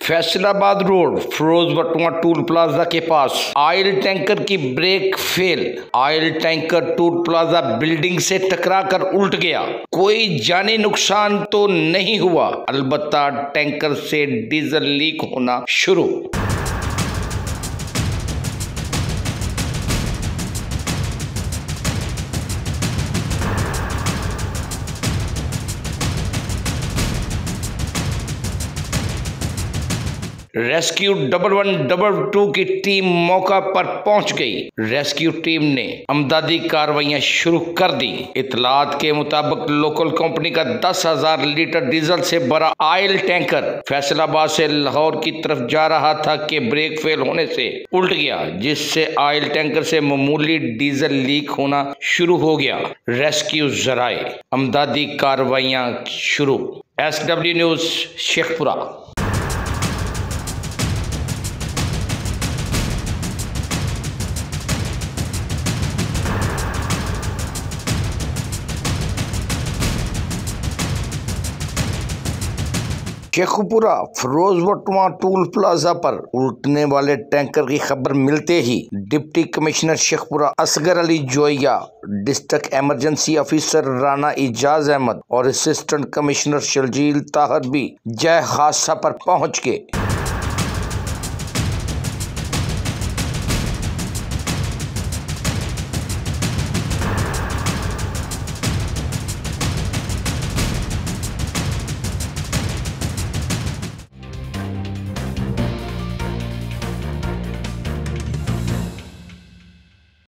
Faisalabad road Firoz बटुआ toll plaza के पास ऑयल टैंकर की brake fail. Oil tanker toll plaza building से टकराकर उल्ट गया। कोई जानी नुकसान तो नहीं हुआ, अलबत्ता टैंकर से डीजल लीक होना शुरू। रेस्क्यू 1112 की टीम मौका पर पहुंच गई। रेस्क्यू टीम ने अमदादी कार्रवाइयां शुरू कर दी। इतलात के मुताबिक लोकल कंपनी का 10,000 लीटर डीजल से भरा ऑयल टैंकर फैसलाबाद से लाहौर की तरफ जा रहा था कि ब्रेक फेल होने से उल्ट गया, जिससे ऑयल टैंकर से मामूली डीजल लीक होना शुरू हो गया। रेस्क्यू जराए, अमदादी कार्रवाइयां शुरू। SW news Sheikhupura. शेखपुरा फिरोज बटुआ टूल प्लाजा पर उल्टने वाले टैंकर की खबर मिलते ही deputy commissioner Sheikhupura Asghar Ali Joya, district emergency officer Rana Ijaz Ahmed और असिस्टेंट कमिश्नर शर्जील ताहर भी जय हादसा पर पहुंच गए।